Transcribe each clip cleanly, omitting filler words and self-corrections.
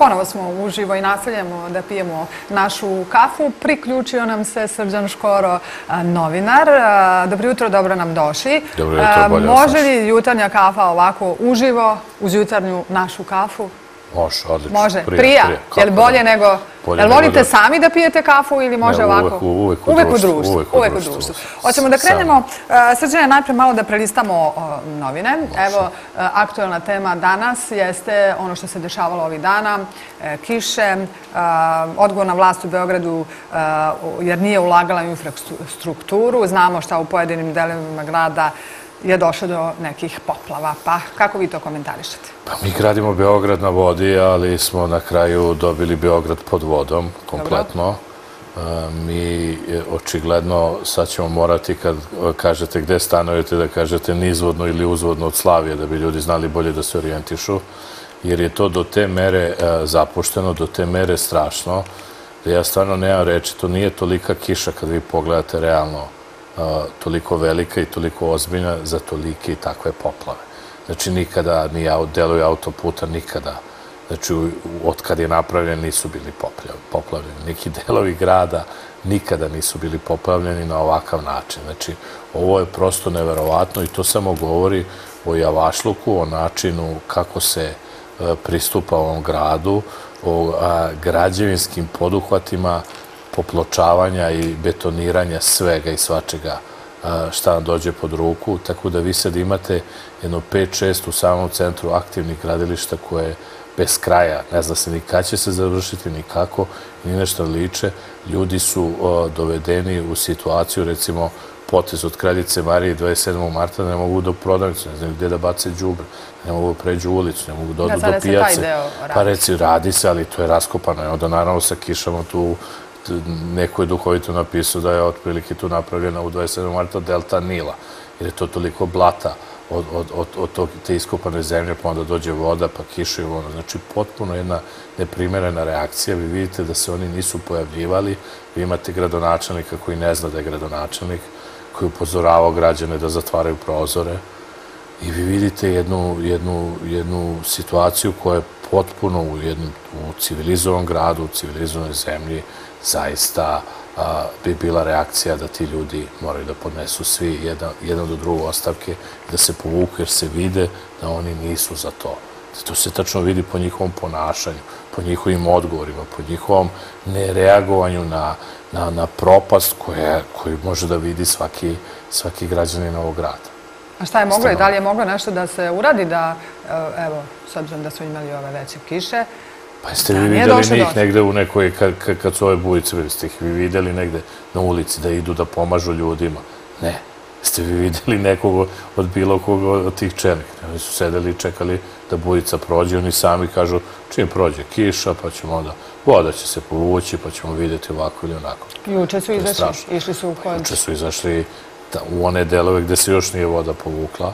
Ponovo smo uživo i nastavljamo da pijemo našu kafu. Priključio nam se Srđan Škoro, novinar. Dobro jutro, dobro nam došli. Dobro jutro, bolje vas Može li jutarnja kafa ovako uživo uz jutarnju našu kafu? Može, odlično. Može, prija. Je li bolje nego... Jel volite sami da pijete kafu ili može ovako? Uvek u društvu. Hoćemo da krenemo. Srđane, najprej malo da prelistamo novine. Evo, aktuelna tema danas jeste ono što se dešavalo ovih dana. Kiše, odgovorna vlast u Beogradu jer nije ulagala u infrastrukturu. Znamo šta u pojedinim delovima grada je došlo do nekih poplava. Pa kako vi to komentarišete? Pa mi gradimo Beograd na vodi, ali smo na kraju dobili Beograd pod vodom, kompletno. Mi očigledno sad ćemo morati, kad kažete gde stanujete, da kažete nizvodno ili uzvodno od Slavije, da bi ljudi znali bolje da se orijentišu, jer je to do te mere zapušteno, do te mere strašno, da ja stvarno nemam reći, to nije tolika kiša kad vi pogledate realno, toliko velika i toliko ozbiljna za tolike i takve poplave. Znači, nikada, ni delovi autoputa, nikada. Znači, od kad je napravljen nisu bili poplavljeni. Neki delovi grada nikada nisu bili poplavljeni na ovakav način. Znači, ovo je prosto neverovatno i to samo govori o javašluku, o načinu kako se pristupa ovom gradu, o građevinskim poduhvatima, popločavanja i betoniranja svega i svačega šta vam dođe pod ruku, tako da vi sad imate jedno 5-6 u samom centru aktivnih gradilišta koje bez kraja, ne zna se ni kad će se završiti, ni kako, ni nešto liče. Ljudi su dovedeni u situaciju, recimo, potez od Kraljice Marije 27. marta, ne mogu do prodavnice, ne znaju gde da bace đubre, ne mogu da pređu ulicu, ne mogu da odu do pijace. Pa reci, radi se, ali to je raskopano. I onda naravno sa kišama tu neko je duhovito napisao da je otprilike tu napravljena u 27. marta delta Nila, jer je to toliko blata od te iskopane zemlje, pa onda dođe voda, pa kiša i voda. Znači, potpuno jedna neprimerena reakcija. Vi vidite da se oni nisu pojavljivali. Vi imate gradonačelnika koji ne zna da je gradonačelnik, koji upozoravao građane da zatvaraju prozore. I vi vidite jednu situaciju koja je potpuno u civilizovanom gradu, u civilizovanoj zemlji, zaista bi bila reakcija da ti ljudi moraju da podnesu svi jedan do drugog ostavke i da se povuku jer se vide da oni nisu za to. To se tačno vidi po njihovom ponašanju, po njihovim odgovorima, po njihovom nereagovanju na propast koju može da vidi svaki građanin ovog grada. A šta je moglo i da li je moglo nešto da se uradi da, evo, s obzirom da su imali ove veće kiše, pa jeste vi videli njih negde u nekoj, kad su ove bujice, jeste ih vi videli negde na ulici da idu da pomažu ljudima? Ne. Jeste vi videli nekog od bilo koga od tih čelnika? Oni su sedeli i čekali da bujica prođe. Oni sami kažu čim prođe kiša, pa ćemo onda, voda će se povući, pa ćemo vidjeti ovako ili onako. Juče su izašli, išli su u kod... Juče su izašli u one delove gde se još nije voda povukla.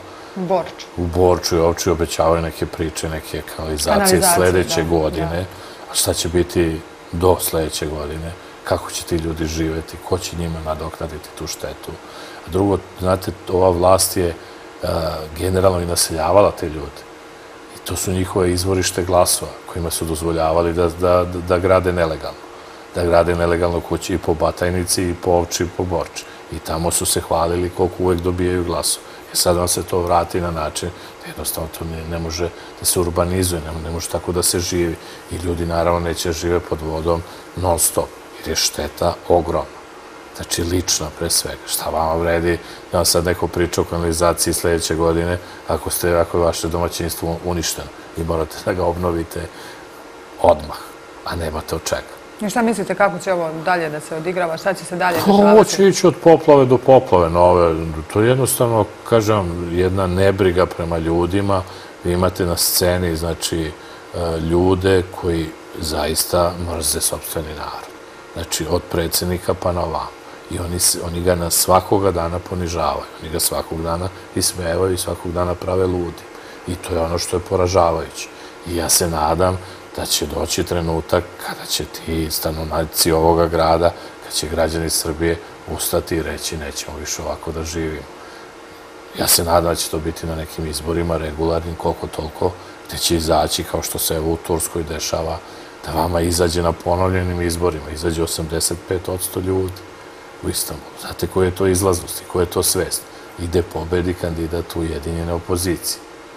U Borču i Ovči obećavaju neke priče, neke kanalizacije sledeće godine. A šta će biti do sledeće godine? Kako će ti ljudi živeti? Ko će njima nadoknaditi tu štetu? A drugo, znate, ova vlast je generalno i naseljavala te ljude. I to su njihove izvorište glasova kojima su dozvoljavali da grade nelegalno. Da grade nelegalno kuće i po Batajnici, i po Ovči, i po Borči. I tamo su se hvalili koliko uvek dobijaju glasova. I sad vam se to vrati na način da jednostavno to ne može da se urbanizuje, ne može tako da se živi. I ljudi naravno neće žive pod vodom non stop, jer je šteta ogromna. Znači, lična pre svega. Šta vama vredi da vam sad neko priča o kanalizaciji sledeće godine ako je vaše domaćinstvo uništeno i morate da ga obnovite odmah, a nemate od čega. I šta mislite kako će ovo dalje da se odigrava? Šta će se dalje dešavati? Ovo će ići od poplave do poplave nove. To je jednostavno, kažem, jedna nebriga prema ljudima. Vi imate na sceni, znači, ljude koji zaista mrze sopstveni narod. Znači, od predsjednika pa na ovamo. I oni ga na svakoga dana ponižavaju. Oni ga svakog dana ismevaju i svakog dana prave ludi. I to je ono što je poražavajuće. I ja se nadam da će doći trenutak kada će ti stanovnici ovoga grada, kada će građani Srbije ustati i reći nećemo više ovako da živimo. Ja se nadam da će to biti na nekim izborima regularnim, koliko toliko, gde će izaći, kao što se evo u Turskoj dešava, da vama izađe na ponovljenim izborima, izađe 85% ljudi u Istanbulu. Znate koja je to izlaznost i koja je to svest? Ide pobedi kandidat Ujedinjene opozicije.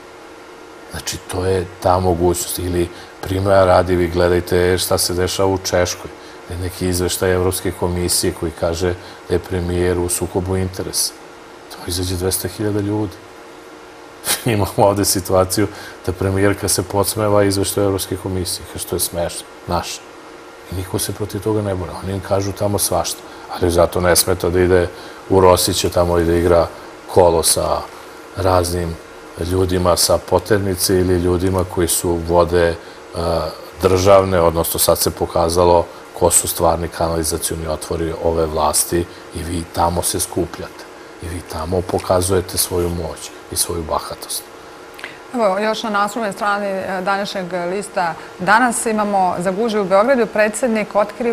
Znači, to je ta mogućnost. Ili, primjera radi, vi gledajte šta se dešava u Češkoj. Neki izveštaj Evropske komisije koji kaže da je premijer u sukobu interesa. To izađe 200.000 ljudi. Imamo ovde situaciju da premijerka se podsmeva izveštaju Evropske komisije, kao što je smešno, naša. I niko se protiv toga ne bori. Oni im kažu tamo svašta. Ali zato ne smeta da ide u Rosiće tamo i da igra kolo sa raznim ljudima sa poternice ili ljudima koji su vode državne, odnosno sad se pokazalo ko su stvarni kanalizacioni otvori ove vlasti i vi tamo se skupljate. I vi tamo pokazujete svoju moć i svoju bahatost. Evo, još na naslovnoj strani današnjeg lista danas imamo za gužve u Beogradu. Predsjednik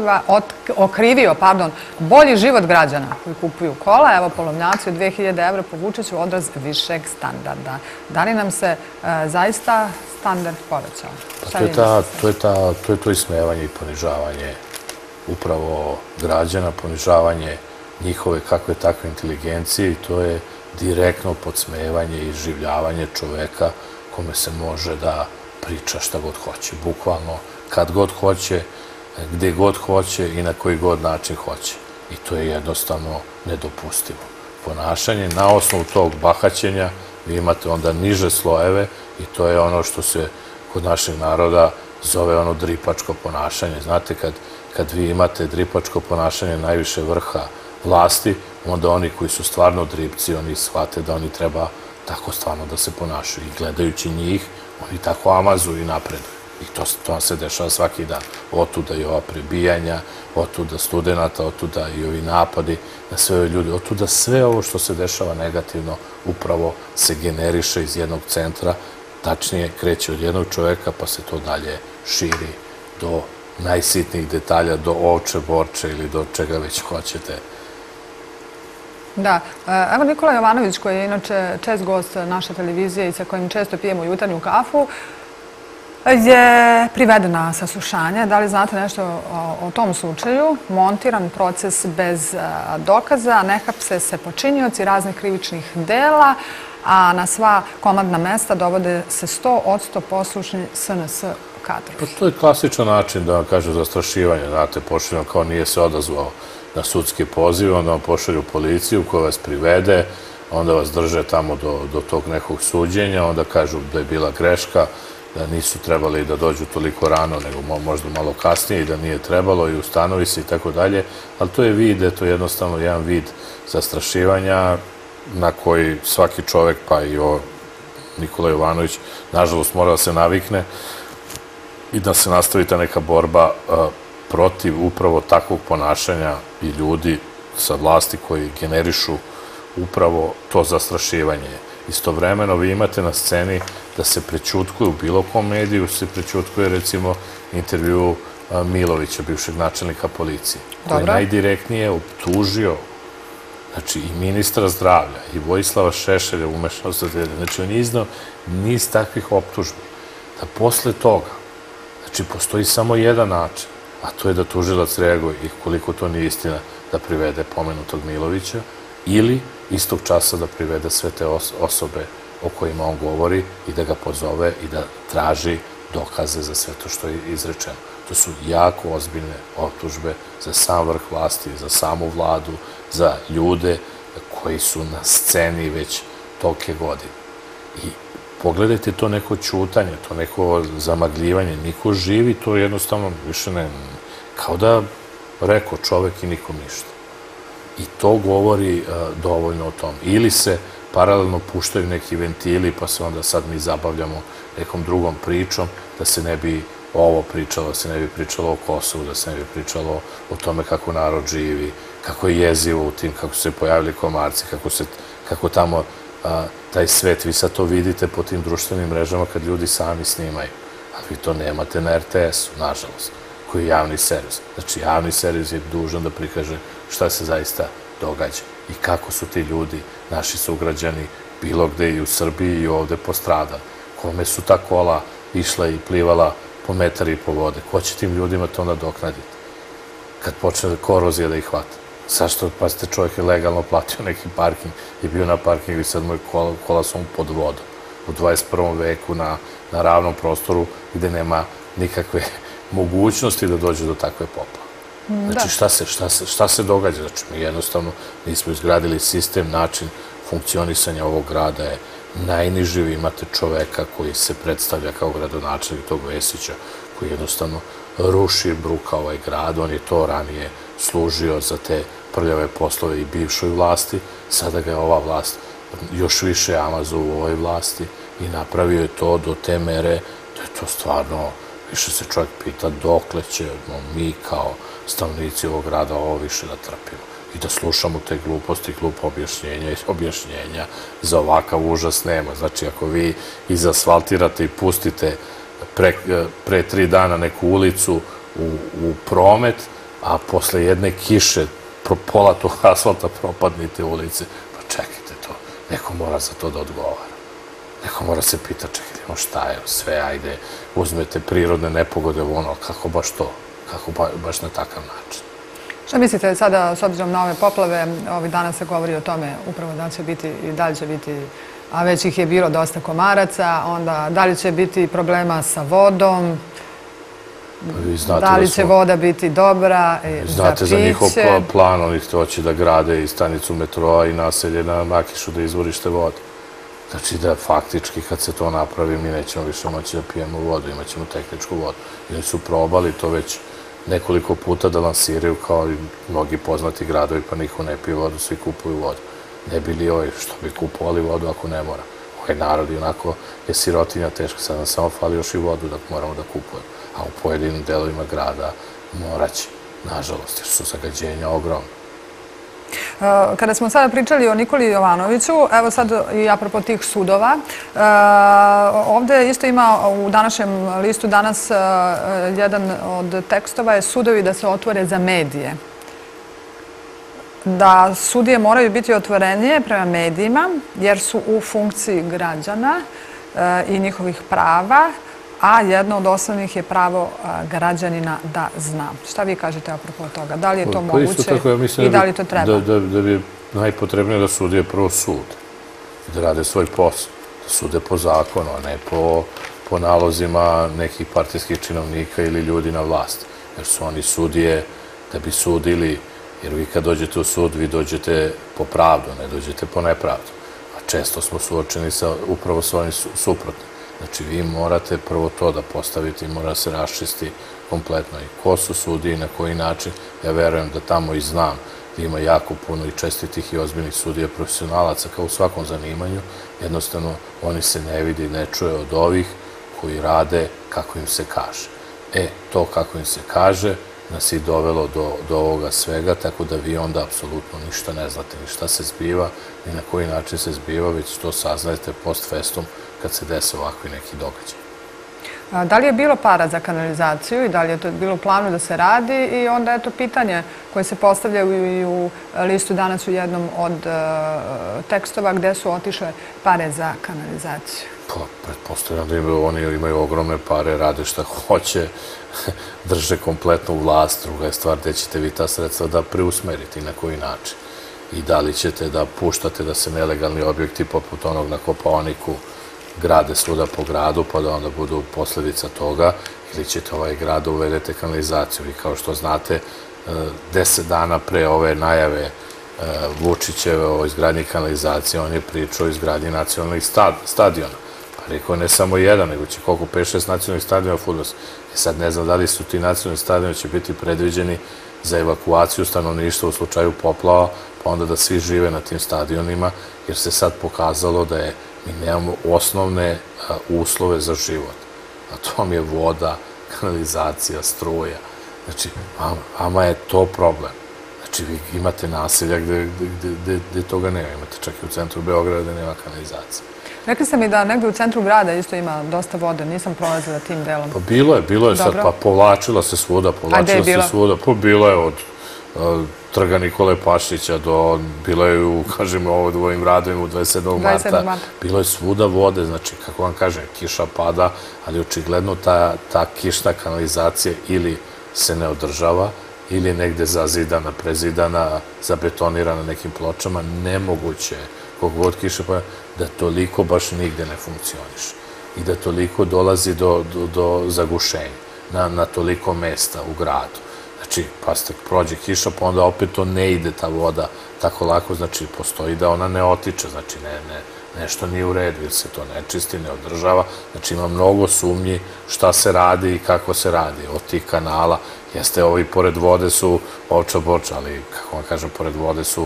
okrivio bolji život građana koji kupuju kola. Evo, polovnjaci od 2000 evra po Vučiću odraz višeg standarda. Da li nam se zaista standard povećao? To je to ismevanje i ponižavanje upravo građana, ponižavanje njihove kakve takve inteligencije i to je direktno podsmevanje i iživljavanje čoveka kome se može da priča šta god hoće. Bukvalno kad god hoće, gde god hoće i na koji god način hoće. I to je jednostavno nedopustivo ponašanje. Na osnovu tog bahaćenja vi imate onda niže slojeve i to je ono što se kod našeg naroda zove ono dripačko ponašanje. Znate, kad vi imate dripačko ponašanje najviše vrha vlasti, onda oni koji su stvarno dripci, oni shvate da oni treba tako stvarno da se ponašaju. I gledajući njih, oni tako amazuju i napreduju. I to se dešava svaki dan. Otuda i ova prebijanja, otuda studenta, otuda i ovi napadi na sve ove ljudi. Otuda sve ovo što se dešava negativno upravo se generiše iz jednog centra, tačnije kreće od jednog čoveka pa se to dalje širi do najsitnijih detalja, do ovče, borče ili do čega već hoćete. Da. Evo Nikola Jovanović, koji je inače čest gost naše televizije i sa kojim često pijemo jutarnju kafu, je priveden na saslušanje. Da li znate nešto o tom slučaju? Montiran proces bez dokaza, ne hapse se počinioci raznih krivičnih dela, a na sva komandna mesta dovode se 100% poslušni SNS kadrovi. Pa to je klasičan način, da vam kažem, zastrašivanja. Znate, pošaljeno kao nije se odazvao na sudske pozive, onda vam pošalju policiju koja vas privede, onda vas drže tamo do tog nekog suđenja, onda kažu da je bila greška, da nisu trebali da dođu toliko rano, nego možda malo kasnije i da nije trebalo i ustanovi se i tako dalje, ali to je vid, to je jednostavno jedan vid zastrašivanja na koji svaki čovek, pa i Nikola Jovanović, nažalost mora da se navikne i da se nastavi ta neka borba protiv upravo takvog ponašanja i ljudi sa vlasti koji generišu upravo to zastrašivanje. Istovremeno vi imate na sceni da se prećutkuje u bilo kom mediju, se prećutkuje recimo intervju Milovića, bivšeg načelnika policije, koji je najdirektnije optužio, znači i ministra zdravlja i Vojislava Šešelja umešao sa djelje. Znači on je iznao niz takvih optužbi. Da posle toga, znači postoji samo jedan način, a to je da tužilac reaguje i koliko to nije istina da privede pomenutog Milovića ili istog časa da privede sve te osobe o kojima on govori i da ga pozove i da traži dokaze za sve to što je izrečeno. To su jako ozbiljne optužbe za sam vrh vlasti, za samu vladu, za ljude koji su na sceni već tolike godine. I pogledajte to neko ćutanje, to neko zamagljivanje, niko živi, to jednostavno više ne, kao da rekao čovek i nikom ništa. I to govori dovoljno o tom. Ili se paralelno puštaju neki ventili, pa se onda sad mi zabavljamo nekom drugom pričom, da se ne bi ovo pričalo, da se ne bi pričalo o Kosovu, da se ne bi pričalo o tome kako narod živi, kako je jezivo u tim, kako su se pojavili komarci, kako tamo taj svet, vi sad to vidite po tim društvenim mrežama kad ljudi sami snimaju. Ali vi to nemate na RTS-u, nažalost, koji je javni servis. Znači, javni servis je dužan da prikaže šta se zaista događa i kako su ti ljudi, naši sugrađani, bilo gde i u Srbiji i ovde postrada. Kome su ta kola išla i plivala po metar i po vode? Ko će tim ljudima to nadoknaditi? Kad počne korozija da ih hvata. Zašto? Pa ste čovjek je legalno platio neki parking i bio na parkingu i sad mu je kola su mu pod vodom. U 21. veku na ravnom prostoru gde nema nikakve mogućnosti da dođe do takve poplave. Znači, šta se događa? Znači, mi jednostavno nismo izgradili sistem, način funkcionisanja ovog grada je najniži. Vi imate čoveka koji se predstavlja kao gradonačelnik tog Vesića, koji jednostavno ruši, bruka ovaj grad. On je to ranije služio za te prljave poslove i bivšoj vlasti. Sada ga je ova vlast još više amazu u ovoj vlasti i napravio je to do te mere da je to stvarno, više se čovjek pita dokle ćemo mi kao stanovnici ovog grada ovo više da trpimo i da slušamo te gluposti, glupo objašnjenja za ovakav užas nema. Znači, ako vi izasfaltirate i pustite pre 3 dana neku ulicu u promet, a posle jedne kiše pola tog asfalta propadnite ulice, pa čekajte to. Neko mora za to da odgovara. Neko mora se pita, čekajte, šta je sve, ajde, uzmete prirodne nepogode, ono, kako baš to, kako baš na takav način. Šta mislite sada, s obzirom na ove poplave, ovih dana se govori o tome upravo da će biti i da li će biti, a već ih je bilo dosta komaraca, onda da li će biti problema sa vodom, da li će voda biti dobra za piće? Znate za njihov plan, oni hoće da grade i stanicu metroa i naselje na Makišu da izvorište vode. Znači da faktički kad se to napravi mi nećemo više moći da pijemo vodu, imat ćemo tehničku vodu. I oni su probali to već nekoliko puta da lansiraju kao i mnogi poznati gradovi, pa niko ne pije vodu, svi kupuju vodu. Ne bi li što bi kupovali vodu ako ne mora? Ovaj narod i onako je sirotinja teška, sad nam samo fali još i vodu da moramo da kupujemo. A u pojedinim delovima grada moraće, nažalost, jer su zagađenja ogromne. Kada smo sada pričali o Nikoli Jovanoviću, evo sad i apropo tih sudova, ovde isto ima u današnjem listu danas jedan od tekstova je sudovi da se otvore za medije. Da sudije moraju biti otvorenije prema medijima jer su u funkciji građana i njihovih prava, a jedno od osnovnih je pravo građanina da zna. Šta vi kažete apropo toga? Da li je to moguće i da li to treba? Da bi najpotrebnije da sudije prvo sude, da rade svoj posao, da sude po zakonu, a ne po nalozima nekih partijskih činovnika ili ljudi na vlasti. Jer su oni sudije da bi sudili, jer vi kad dođete u sud, vi dođete po pravdu, ne dođete po nepravdu. A često smo suočeni upravo s ovim suprotnim. Znači, vi morate prvo to da postavite i mora da se raščisti kompletno. I ko su sudije i na koji način, ja verujem da tamo i znam da ima jako puno i čestitih i ozbiljnih sudija profesionalaca kao u svakom zanimanju. Jednostavno, oni se ne vide i ne čuje od ovih koji rade kako im se kaže. To kako im se kaže nas je dovelo do ovoga svega, tako da vi onda apsolutno ništa ne znate, ni šta se zbiva, ni na koji način se zbiva, već to saznajete post festum kad se dese ovakvi neki događaj. Da li je bilo para za kanalizaciju i da li je to bilo u planu da se radi i onda je to pitanje koje se postavljaju i u listu danas u jednom od tekstova gde su otišle pare za kanalizaciju. Pa, pretpostavljam da oni imaju ogromne pare, rade šta hoće, drže kompletnu vlast, druga je stvar gde ćete vi ta sredstva da preusmerite i na koji način. I da li ćete da puštate da se nelegalni objekti poput onog na Kopaoniku grade svuda po gradu, pa da onda budu posledica toga, ili ćete ovaj grad uvedete kanalizaciju. I kao što znate, 10 dana pre ove najave Vučićeve o izgradnji kanalizacije, on je pričao o izgradnji nacionalnih stadiona. Pa rekao ne samo jedan, nego će koliko 5-6 nacionalnih stadiona fudbalskih. Sad ne znam da li su ti nacionalni stadioni će biti predviđeni za evakuaciju stanovništva u slučaju poplava, pa onda da svi žive na tim stadionima, jer se sad pokazalo da mi nemamo osnovne uslove za život. A to vam je voda, kanalizacija, struja. Znači, vama je to problem. Znači, vi imate naselja gde toga nema. Imate čak i u centru Beograda gde nema kanalizacije. Rekli ste mi da negde u centru grada isto ima dosta vode. Nisam prolazila tim delom. Pa bilo je sad. Pa povlačila se svuda. Pa bilo je od Trga Nikole Pašića, bilo je, kažem, u ovim radovima u 27. marta, bilo je svuda vode, znači, kako vam kažem, kiša pada, ali očigledno ta kišna kanalizacija ili se ne održava, ili je negde zazidana, prezidana, zabetonirana nekim pločama, nemoguće je, koliko god kiša pada, da toliko baš nigde ne funkcioniše i da toliko dolazi do zagušenja na toliko mesta u gradu. Znači, pa ste prođe kiša, pa onda opet to ne ide ta voda tako lako, znači postoji da ona ne otiče, znači nešto nije u redu, ili se to ne čisti, ne održava, znači ima mnogo sumnji šta se radi i kako se radi od tih kanala. Jeste, ovi pored vode su ovča boča, ali, kako vam kažem, pored vode su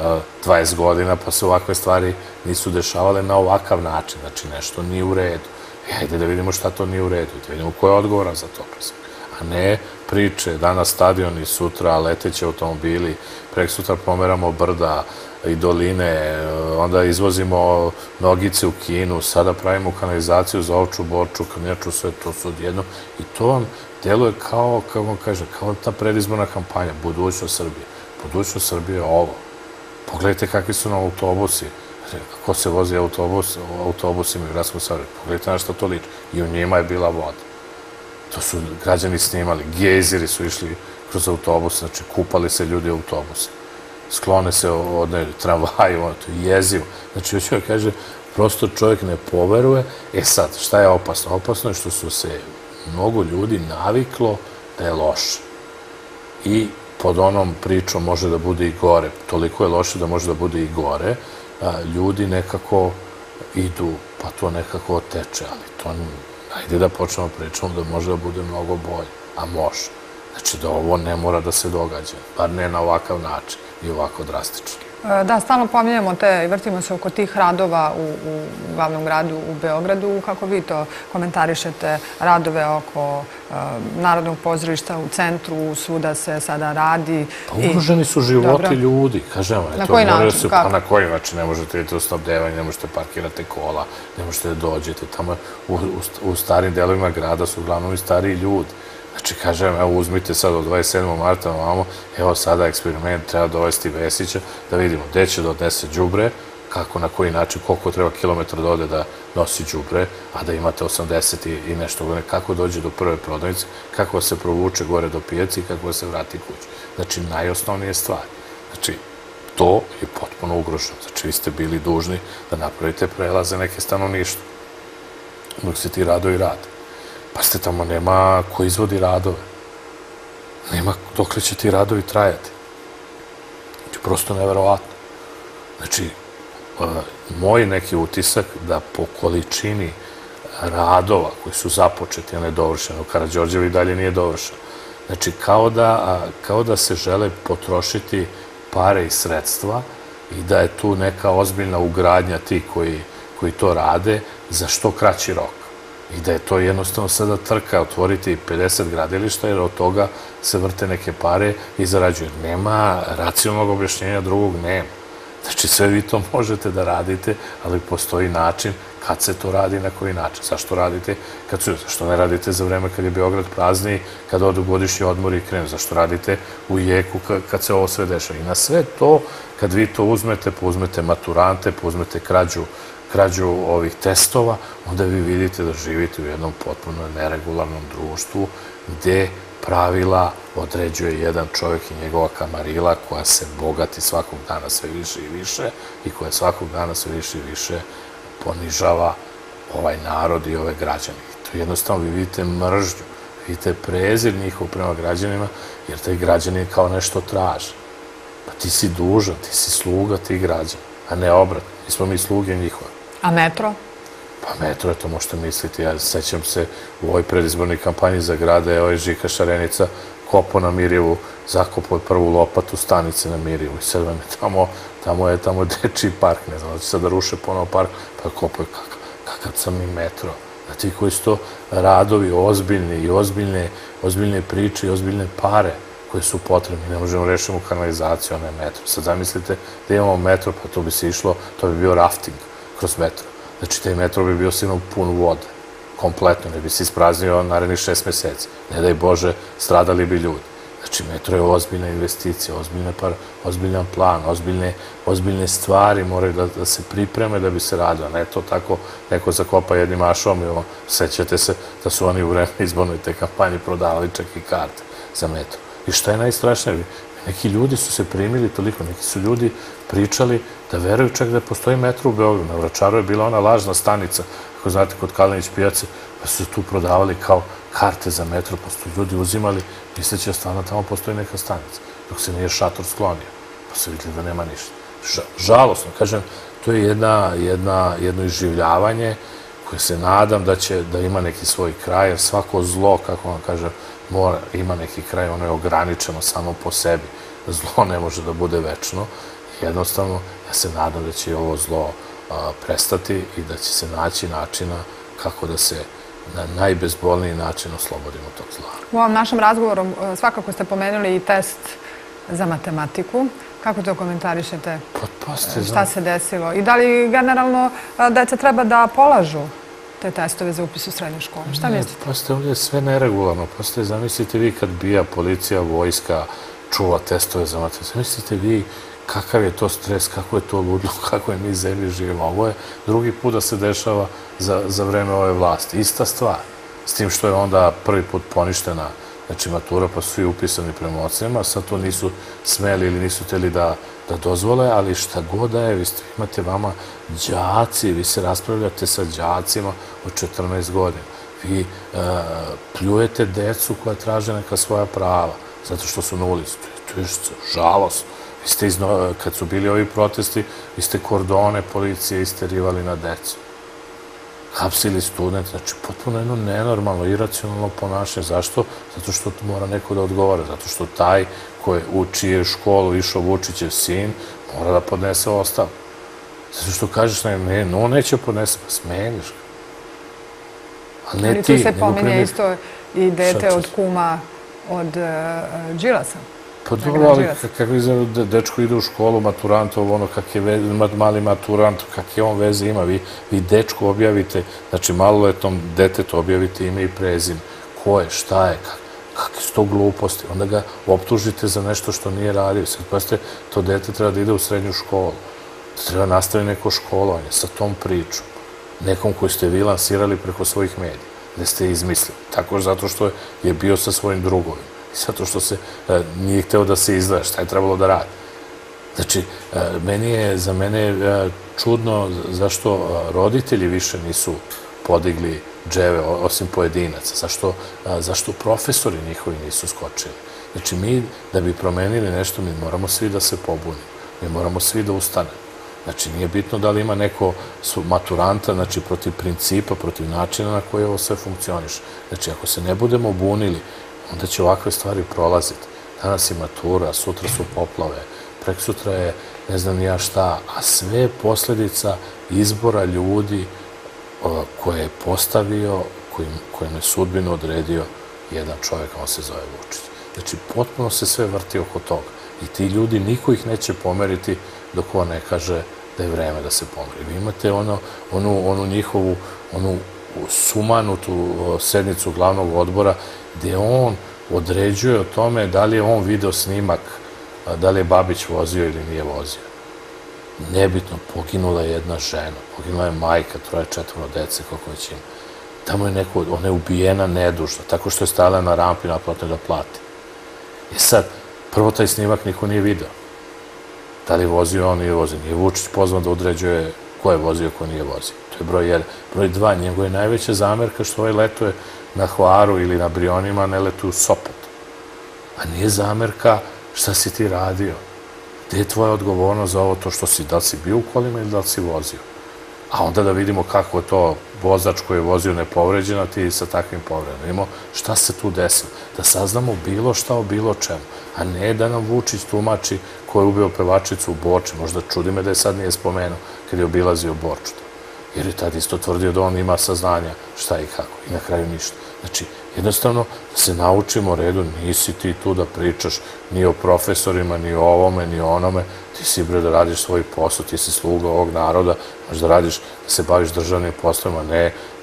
20 godina, pa se ovakve stvari nisu dešavale na ovakav način, znači nešto nije u redu. Hajde da vidimo šta to nije u redu, da vidimo ko je odgovoran za to, a ne priče, danas stadioni, sutra leteći automobili, prek sutra pomeramo brda i doline, onda izvozimo nogice u Kinu, sada pravimo kanalizaciju za Ovču, Borču, Krnjaču, sve to su odjedno i to vam deluje kao, kako vam kažem, kao ta predizborna kampanja, budućnost Srbije. Budućnost Srbije je ovo. Pogledajte kakvi su nam autobusi, kako se vozi autobusima u gradskom saobraćaju, pogledajte na što to liči. I u njima je bila voda. To su građani snimali, gejzeri su išli kroz autobus, znači kupali se ljudi u autobusu. Sklone se od tramvaju, to je jezivo. Znači, hoću da kaže, prosto čovjek ne poveruje. E sad, šta je opasno? Opasno je što su se mnogo ljudi naviklo da je loše. I pod onom pričom može da bude i gore. Toliko je loše da može da bude i gore. Ljudi nekako idu, pa to nekako teče, ali to ajde da počnemo pričamo da može da bude mnogo bolje, a može. Znači da ovo ne mora da se događa, bar ne na ovakav način i ovako drastično. Da, stalno pominjamo te i vrtimo se oko tih radova u glavnom gradu u Beogradu. Kako vi to komentarišete, radove oko Narodnog pozorišta u centru, svuda se sada radi? Pa ugroženi su životi ljudi, kažemo. Na koji način? Pa na koji način? Ne možete idete u snabdevanje, ne možete parkirati kola, ne možete da dođete. Tamo u starim delovima grada su uglavnom i stariji ljudi. Znači, kažem, evo, uzmite sad od 27. marta ovamo, evo sada eksperiment, treba dovesti Vesića, da vidimo gde će da odnese đubre, kako, na koji način, koliko treba kilometra da ode da nosi đubre, a da imate 80 i nešto godine, kako dođe do prve prodavnice, kako se provuče gore do pijaci i kako se vrati kući. Znači, najosnovnije stvari. Znači, to je potpuno ugroženo. Znači, vi ste bili dužni da napravite prelaze neke stanovništva, dok se ti radovi rade. Pa ste tamo, nema ko izvodi radove. Nema dokle će ti radovi trajati. Znači, prosto neverovatno. Znači, moj neki utisak da po količini radova koji su započeti, a ne dovršeni, u Karađorđevu i dalje nije dovršeno. Znači, kao da se žele potrošiti pare i sredstva i da je tu neka ozbiljna ugradnja tih koji to rade za što kraći rok. I da je to jednostavno sada trka otvoriti 50 gradilišta, jer od toga se vrte neke pare i zarađuju. Nema racionalnog objašnjenja, drugog nema. Znači, sve vi to možete da radite, ali postoji način kad se to radi i na koji način. Zašto radite? Zašto ne radite za vreme kad je Beograd prazniji, kad odu godišnji odmori i krenu? Zašto radite u jeku kad se ovo sve dešava? I na sve to, kad vi to uzmete, uzmete maturante, uzmete krađu ovih testova, onda vi vidite da živite u jednom potpuno neregularnom društvu gde pravila određuje jedan čovjek i njegova kamarila koja se bogati svakog dana sve više i više i koja svakog dana sve više i više ponižava ovaj narod i ove građane. To jednostavno vi vidite mržnju, vidite prezir njihov prema građanima, jer taj građanin kao nešto traži. Pa ti si dužan, ti si sluga tih građana, a ne obratno. Nismo mi sluge njihove. A metro? Pa metro je to, možete misliti. Ja sećam se u ovoj predizbornoj kampanji za grade, ovaj Žika Šarenica kopao na Mirjevu, zakopao prvu lopatu stanice na Mirjevu. I sad vam je tamo dečiji park, ne znam, da će sad da ruše ponovo park, pa kopao kakav sam i metro. Da ti koji su to radovi ozbiljni i ozbiljne priče i ozbiljne pare koje su potrebne. Ne možemo rešiti kanalizaciju, a ne metro. Sad zamislite da imamo metro, pa to bi se išlo, to bi bio rafting kroz metro. Znači, taj metro bi bio sigurno pun vode. Kompletno, ne bi se ispraznio narednih 6 meseci. Ne daj Bože, stradali bi ljudi. Znači, metro je ozbiljna investicija, ozbiljan plan, ozbiljne stvari moraju da se pripreme da bi se radilo. Ne to tako, neko zakopa jednim ašom i sećate se da su oni u vreme izbornoj te kampanji prodavali čak i karte za metro. I šta je najstrašnije? Neki ljudi su se primili toliko, neki su ljudi pričali da veruju čak da postoji metro u Beogradu. Na Vračaru je bila ona lažna stanica, ako znate, kod Kalinić pijace, pa su tu prodavali kao karte za metro, pa su ljudi uzimali, misleći da stvarno tamo postoji neka stanica, dok se nije šator sklonio, pa se vidjeli da nema ništa. Žalosno, kažem, to je jedno iživljavanje koje se nadam da ima neki svoj kraj, jer svako zlo, kako vam kažem, ima neki kraj, ono je ograničeno samo po sebi. Zlo ne može da bude večno. Jednostavno, ja se nadam da će i ovo zlo prestati i da će se naći načina kako da se na najbezbolniji način oslobodimo tog zla. U ovom našem razgovoru svakako ste pomenuli i test za matematiku. Kako to komentarišete? Šta se desilo? I da li generalno deca treba da polažu te testove za upis u srednju školu? Šta mislite? Postoje ovdje sve neregularno. Postoje, zamislite vi kad bija policija, vojska, čuva testove za matematiku. Zamislite vi kakav je to stres, kako je to ludno, kako je mi zemlji živimo. Ovo je drugi put da se dešava za vreme ove vlasti. Ista stvar. S tim što je onda prvi put poništena matura, pa su svi upisani prema ocenama, sad to nisu smeli ili nisu htjeli da dozvole, ali šta god da je, vi imate vama đaci, vi se raspravljate sa đacima od 14 godina. Vi pljujete decu koja traže neka svoja prava, zato što su na ulici. To je žalosno. Kad su bili ovi protesti, vi ste kordone policije isterivali na decu. Hapsili studente, znači potpuno jedno nenormalno, iracionalno ponašanje. Zašto? Zato što mora neko da odgovara, zato što taj u čiju školu išao Vučićev sin mora da podnese ostavku. Zato što kažeš, ne, on neće podnese, pa smeniš ga. Ali tu se pominje isto i dete od kuma od Đilasa. Pa dobro, ali kako izgleda, dečko ide u školu, maturantov, ono kak je mali maturant, kakve on veze ima, vi dečko objavite, znači maloletnom detetu objavite ime i prezime, ko je, šta je, kakve su to gluposti, onda ga optužite za nešto što nije radio. Sad pa to dete treba da ide u srednju školu, treba nastaviti neko školovanje sa tom pričom, nekom koju ste vi lansirali preko svojih medija, gde ste izmislili, tako zato što je bio sa svojim drugovima. Zato što se nije hteo da se izdvaja, šta je trebalo da radi. Znači, za mene je čudno zašto roditelji više nisu podigli dževe, osim pojedinaca. Zašto profesori njihovi nisu skočili. Znači, mi da bi promenili nešto, mi moramo svi da se pobunimo. Mi moramo svi da ustanemo. Znači, nije bitno da li ima neko maturanta, znači, protiv principa, protiv načina na koji ovo sve funkcioniše. Znači, ako se ne budemo bunili, onda će ovakve stvari prolaziti. Danas je matura, sutra su poplave, preksutra je ne znam ni ja šta, a sve je posljedica izbora ljudi koje je postavio, kojim je sudbinu odredio jedan čovjek, on se zove Vučić. Znači, potpuno se sve vrti oko toga. I ti ljudi, niko ih neće pomeriti dok on ne kaže da je vreme da se pomeri. Vi imate onu njihovu, sumanutu sednicu glavnog odbora gdje on određuje o tome da li je on video snimak, da li je Babić vozio ili nije vozio. Nebitno, poginula je jedna žena, poginula je majka, 3-4 dece, kako već ima. Tamo je ona je ubijena nedužna, tako što je stajala na rampi naplate da plati. I sad, prvo taj snimak niko nije video. Da li je vozio on, nije vozio. Nije Vučić pozvan da određuje ko je vozio, ko nije vozio. To je broj 1. Broj 2, njegove najveća zamerka što ovaj letuje na Hvaru ili na Brionima, ne letuju u Sopot. A nije zamerka šta si ti radio. Gde je tvoja odgovornost za ovo to što si, da li si bio u kolima ili da li si vozio? A onda da vidimo kako je to vozač koji je vozio nepovređen, a ti sa takvim povredom. Vidimo šta se tu desilo. Da saznamo bilo šta o bilo čemu. A ne da nam Vučić tumači ko je ubio pevačicu u Borči. Možda čudi me da je sad nije spomenuo kad je obilazio Borču. Jer je tad isto tvrdio da on ima saznanja šta i kako. I na kraju ništa. Znači, jednostavno, da se naučimo redu, nisi ti tu da pričaš ni o profesorima, ni o ovome, ni o onome. Ti si, bre, da radiš svoj posao, ti si sluga ovog naroda, možeš da radiš, da se baviš državnim poslovima, ne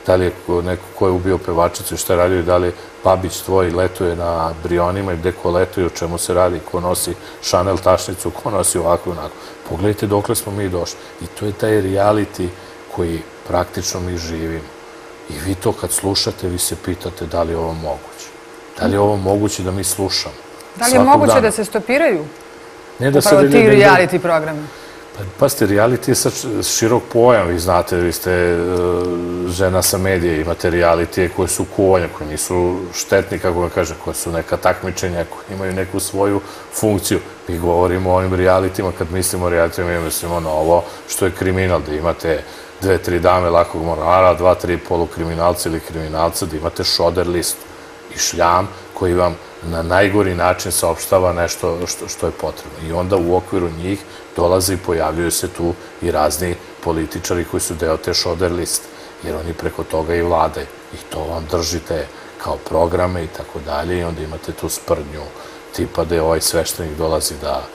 da li je neko ko je ubio pevačicu i šta je radio i da li Babić tvoj letuje na Brionima i gde ko letuje, o čemu se radi, ko nosi Chanel tašnicu, ko nosi ovako i onako. Pogledajte dokle smo mi došli. I to je taj reality koji praktično mi živimo. I vi to kad slušate, vi se pitate da li je ovo moguće. Da li je ovo moguće da mi slušamo? Da li je moguće da se stopiraju upravo ti reality programi? Pazite, reality je sad širok pojam, vi znate, vi ste žena sa medije, imate realitije koje su kuvanja, koje nisu štetni, kako vam kažem, koje su neka takmičenja, koje imaju neku svoju funkciju. Mi govorimo o ovim realitima, kad mislimo o realitima, mi mislimo na ovo što je kriminal, da imate 2-3 dame lakog morala, 2-3 polukriminalca ili kriminalca, da imate šoder listu i šljam koji vam na najgori način saopštava nešto što je potrebno. I onda u okviru njih dolaze i pojavljuju se tu i razni političari koji su deo te šoder liste, jer oni preko toga i vladaju. I to vam držite kao programe i tako dalje i onda imate tu sprdnju tipa da je ovaj sveštenik dolazi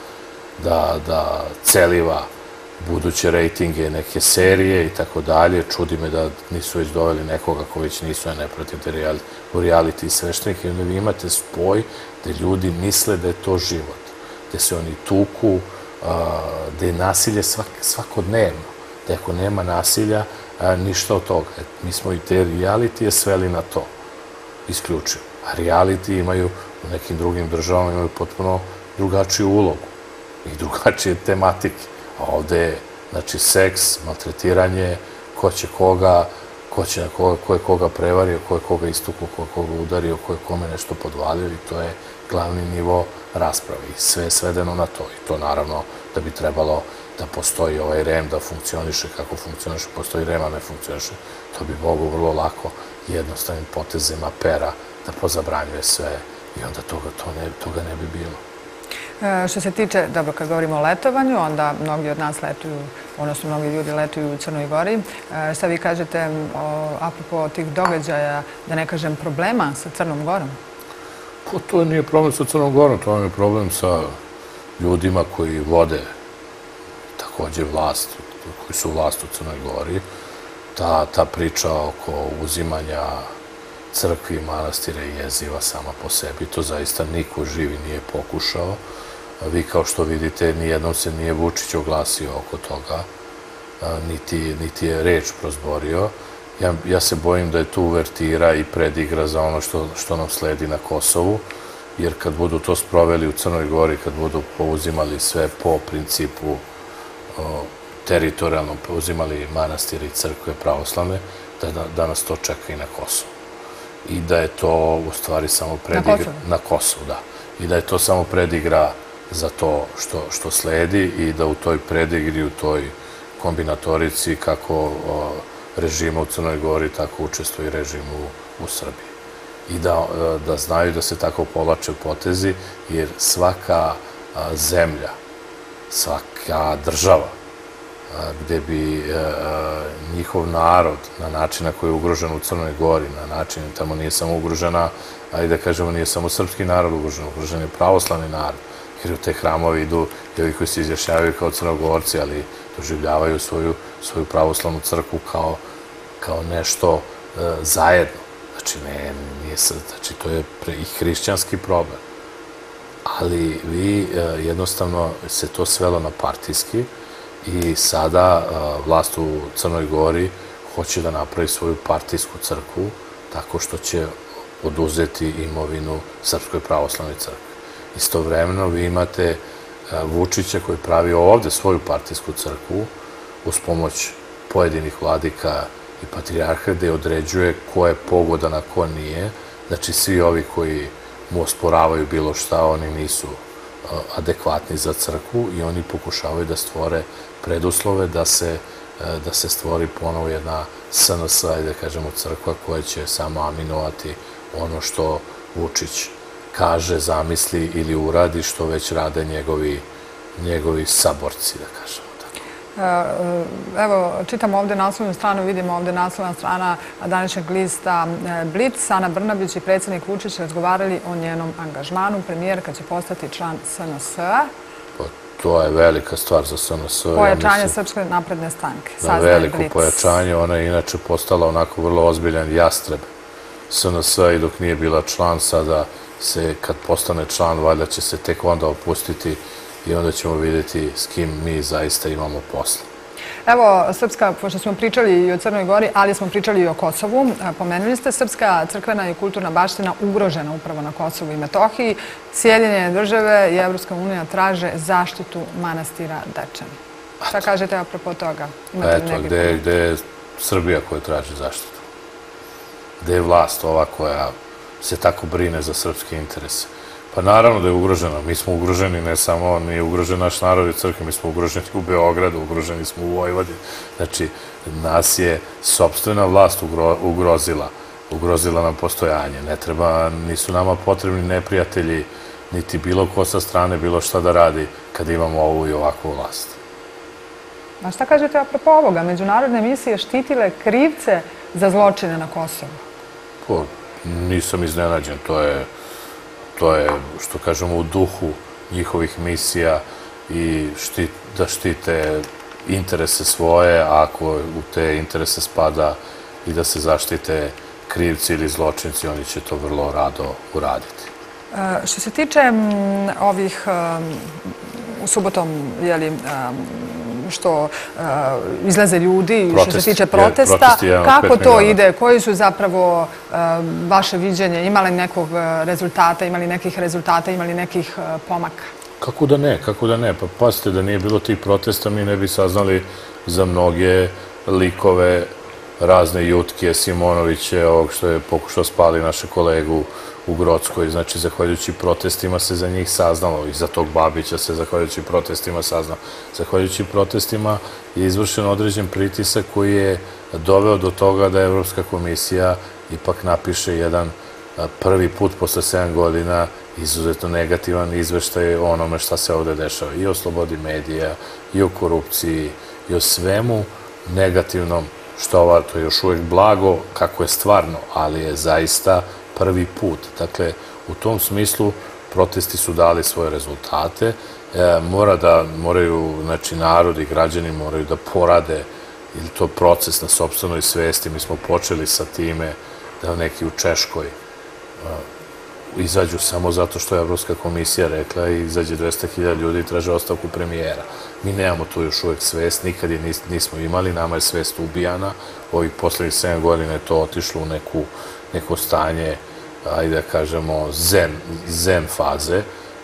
da celiva buduće rejtinge neke serije i tako dalje. Čudi me da nisu već doveli nekoga ko već nisu, a ne protiv u reality sveštenike. I onda vi imate spoj gde ljudi misle da je to život, gde se oni tuku, gde je nasilje svakodnevno, da ako nema nasilja, ništa od toga. Mi smo i te realitije sveli na to, isključivo. A reality imaju u nekim drugim državama imaju potpuno drugačiju ulogu i drugačije tematike. A ovde je, znači, seks, maltretiranje, ko će koga, ko je koga prevario, ko je koga istukao, ko je koga udario, ko je kome nešto podvalio i to je glavni nivo rasprave i sve je svedeno na to. I to naravno da bi trebalo da postoji ovaj REM, da funkcioniše kako funkcioniše, postoji REM, a ne funkcioniše. To bi mogu vrlo lako jednostavnim potezima pera da pozabranjuje sve i onda toga ne bi bilo. Što se tiče, dobro, kad govorimo o letovanju, onda mnogi od nas letuju, odnosno mnogi ljudi letuju u Crnoj Gori. Šta vi kažete apropo tih događaja, da ne kažem problema sa Crnom Gorom? Pa to nije problem sa Crnom Gorom, to je problem sa ljudima koji vode takođe vlast, koji su vlast u Crnoj Gori. Ta priča oko uzimanja crkvi i manastira je jeziva sama po sebi. To zaista niko živi nije pokušao. Vi kao što vidite, nijednom se nije Vučić oglasio oko toga, niti je reč prozborio. Ja se bojim da je tu uvertira i predigra za ono što nam sledi na Kosovu, jer kad budu to sproveli u Crnoj Gori, kad budu pouzimali sve po principu teritorijalno, pouzimali manastire i crkve pravoslavne, da nas to čeka i na Kosovu. I da je to u stvari samo predigra... Na Kosovu, da. I da je to samo predigra za to što sledi i da u toj predigri, u toj kombinatorici kako režima u Crnoj Gori, tako učestvuje i režim u Srbiji. I da znaju da se tako povlače potezi, jer svaka zemlja, svaka država, gde bi njihov narod, na način na koji je ugrožen u Crnoj Gori, na način, tamo nije samo ugrožena, ali da kažemo, nije samo srpski narod ugrožen je pravoslavni narod, jer u te hramove idu ljudi koji se izjašnjavaju kao Crnogorci, ali doživljavaju svoju pravoslavnu crkvu kao nešto zajedno. Znači, znači, to je i hrišćanski problem. Ali vi jednostavno se to svelo na partijski i sada vlast u Crnoj Gori hoće da napravi svoju partijsku crkvu tako što će oduzeti imovinu Srpskoj pravoslavnoj crkvi. Istovremeno vi imate Vučića koji pravi ovde svoju partijsku crkvu uz pomoć pojedinih vladika i patrijarha gde određuje ko je pogodan, a ko nije. Znači, svi ovi koji mu osporavaju bilo šta, oni nisu adekvatni za crkvu i oni pokušavaju da stvore preduslove da se stvori ponovo jedna SNS, da kažemo crkva koja će samo aminovati ono što Vučić kaže, zamisli ili uradi, što već rade njegovi saborci, da kažemo. Evo, čitamo ovde naslovnu stranu, vidimo ovde naslovna strana današnjeg lista Blic. Ana Brnabić i predsjednik Vučić razgovarali o njenom angažmanu. Premijerka će postati član SNS-a. To je velika stvar za SNS. Pojačanje Srpske napredne stranke. Veliko pojačanje. Ona je inače postala onako vrlo ozbiljan jastreb SNS i dok nije bila član, sada se, kad postane član, valjda će se tek onda opustiti i onda ćemo vidjeti s kim mi zaista imamo posla. Evo, Srpska, pošto smo pričali i o Crnoj Gori, ali smo pričali i o Kosovu, pomenuli ste, srpska crkvena i kulturna baština ugrožena upravo na Kosovu i Metohiji. Sjedinjene države i Evropska unija traže zaštitu manastira Dečani. Šta kažete apropo toga? Eto, gde je Srbija koja traži zaštitu? Gde je vlast ova koja se tako brine za srpske interese? Pa naravno da je ugrožena. Mi smo ugroženi, ne samo, nije ugrožen naš narod i crkva, mi smo ugroženi u Beogradu, ugroženi smo u Vojvodini. Znači, nas je sopstvena vlast ugrozila nam postojanje. Ne treba, nisu nama potrebni neprijatelji, niti bilo ko sa strane, bilo šta da radi kad imamo ovu i ovakvu vlast. A šta kažete apropo ovoga? Međunarodne misije štitile krivce za zločine na Kosovu? Nisam iznenađen, to je, što kažemo, u duhu njihovih misija i da štite interese svoje, a ako u te interese spada i da se zaštite krivci ili zločinci, oni će to vrlo rado uraditi. Što se tiče ovih u subotom, što izlaze ljudi, što se tiče protesta, kako to ide? Koji su zapravo vaše viđenje? Imali nekog rezultata, imali nekih rezultata, imali nekih pomaka? Kako da ne? Pa pazite, da nije bilo tih protesta, mi ne bi saznali za mnoge likove, razne Jutke, Simonoviće, ovog što je pokušao spali naše kolegu u Grockoj. Znači, zahvaljujući protestima se za njih saznalo i za tog Babića se zahvaljujući protestima saznalo. Zahvaljujući protestima je izvršen određen pritisak koji je doveo do toga da Evropska komisija ipak napiše jedan prvi put posle 7 godina izuzetno negativan izveštaj o onome šta se ovde dešava. I o slobodi medija, i o korupciji, i o svemu negativnom što to je još uvijek blago kako je stvarno, ali je zaista prvi put. Dakle, u tom smislu protesti su dali svoje rezultate. Moraju, znači, narod i građani moraju da porade, ili to proces na sopstvenoj svesti. Mi smo počeli sa time da neki u Češkoj izađu samo zato što je Evropska komisija rekla i izađe 200.000 ljudi i traže ostavku premijera. Mi nemamo tu još uvijek svest, nikad je nismo imali, nama je svest ubijana. Ovih poslednjih 7 godina je to otišlo u neko stanje, ajde da kažemo, zen faze,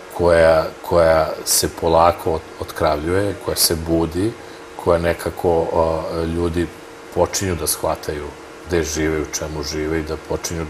koja se polako otkravljuje, koja se budi, koja nekako ljudi počinju da shvataju gde žive, u čemu žive i da počinju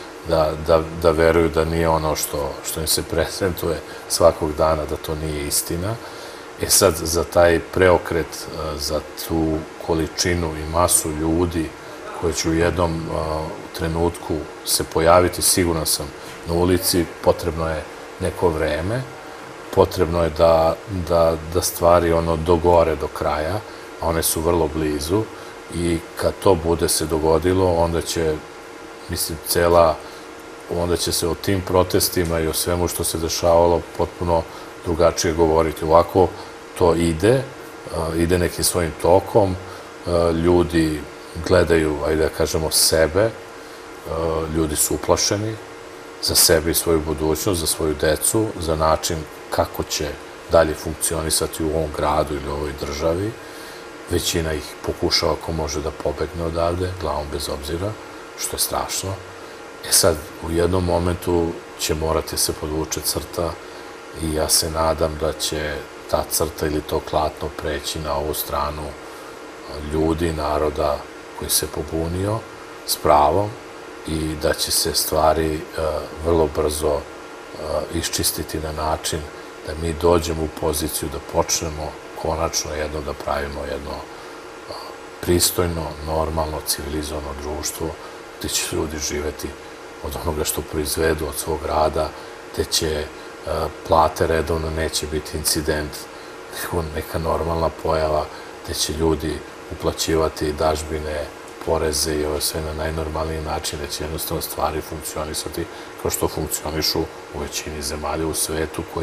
da veruju da nije ono što im se prezentuje svakog dana, da to nije istina. Sad, za taj preokret, za tu količinu i masu ljudi koji će u jednom trenutku se pojaviti, siguran sam, na ulici, potrebno je neko vreme, potrebno je da stvari dogore do kraja, a one su vrlo blizu i kad to bude se dogodilo, onda će, mislim, onda će se o tim protestima i o svemu što se dešavalo potpuno drugačije govoriti. Ovako to ide nekim svojim tokom, ljudi gledaju, ajde da kažemo, sebe, ljudi su uplašeni za sebe i svoju budućnost, za svoju decu, za način kako će dalje funkcionisati u ovom gradu ili u ovoj državi. Većina ih pokušava ako može da pobegne odavde, glavom bez obzira, što je strašno. Sad, u jednom momentu će morati se podvuče crta i ja se nadam da će ta crta ili to klatno preći na ovu stranu ljudi, naroda koji se pobunio s pravom i da će se stvari vrlo brzo iščistiti na način da mi dođemo u poziciju da počnemo konačno jedno da pravimo jedno pristojno, normalno, civilizovano društvo gde će ljudi živeti od onoga što proizvedu, od svog rada, gde će plate redovno neće biti incident, nego neka normalna pojava, gde će ljudi uplaćivati dažbine, poreze i ovo sve na najnormalniji način, da će jednostavno stvari funkcionisati kao što funkcionišu u većini zemalja u svetu koji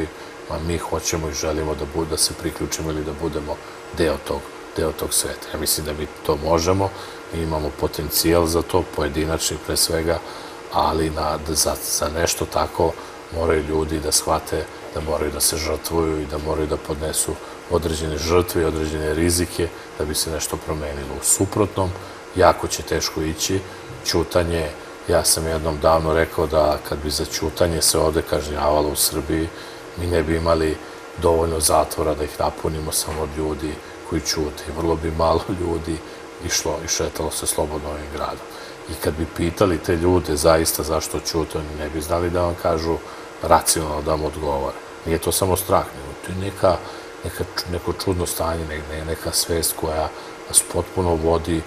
a mi hoćemo i želimo da se priključimo ili da budemo deo tog sveta. Ja mislim da mi to možemo, mi imamo potencijal za to, pojedinačni pre svega, ali za nešto tako moraju ljudi da shvate da moraju da se žrtvuju i da moraju da podnesu određene žrtve i određene rizike da bi se nešto promenilo. U suprotnom, jako će teško ići. Ćutanje, ja sam jednom davno rekao da kad bi za ćutanje se ovde kažnjavalo u Srbiji, mi ne bi imali dovoljno zatvora da ih napunimo samo od ljudi koji ćute. Vrlo bi malo ljudi išlo i šetalo se slobodno ovim gradom. I kad bi pitali te ljude zaista zašto ćute, oni ne bi znali da vam kažu racionalno da vam odgovore. Nije to samo strah, nego to je neko čudno stanje, neka svest koja nas potpuno vodi